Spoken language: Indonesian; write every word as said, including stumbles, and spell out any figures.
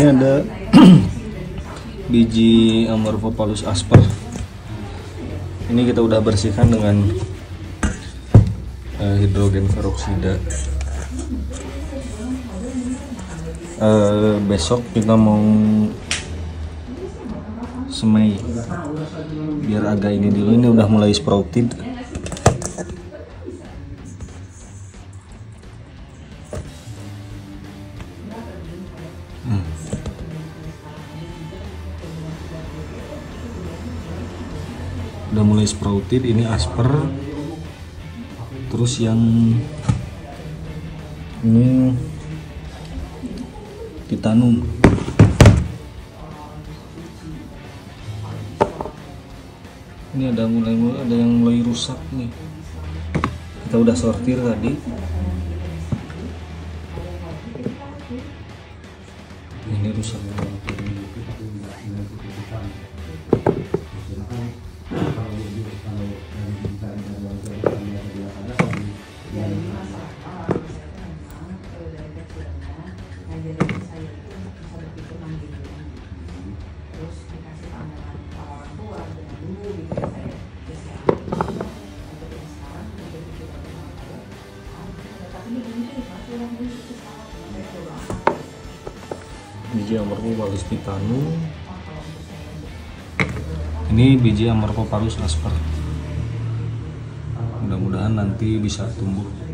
Ini ada biji Amorphophallus asper. Ini kita udah bersihkan dengan uh, hidrogen peroksida. Uh, besok kita mau semai biar agak ini dulu. Ini udah mulai sprouted. Hmm. Udah mulai sprouted. Ini asper. Terus yang ini titanum. Ini ada mulai ada yang mulai rusak nih. Kita udah sortir tadi. Ini rusak. Biji Amorphophallus titanum. Ini biji Amorphophallus asper. Mudah-mudahan nanti bisa tumbuh.